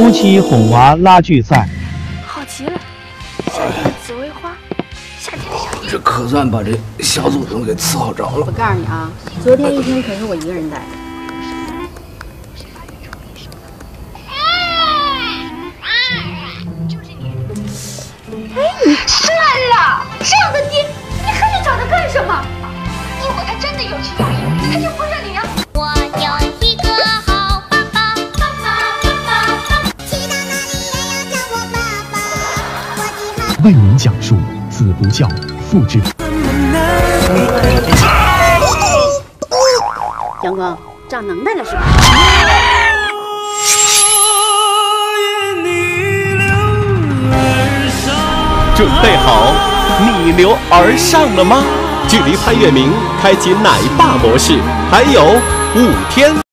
夫妻哄娃拉锯赛。 好极了，夏天的紫薇花，夏天的小这可算把这小祖宗给伺候着了。 我告诉你啊，昨天一天可是我一个人带的。 哎，你算了，这样的爹，你还去找他干什么？以后他真的有情有义，他就不认你了。我有一个好爸爸，爸爸，去到哪里也要叫我爸爸。 为您讲述子不教，父之。 阳光，长能耐了是吧？ 准备好逆流而上了吗？距离潘粤明开启奶爸模式还有5天。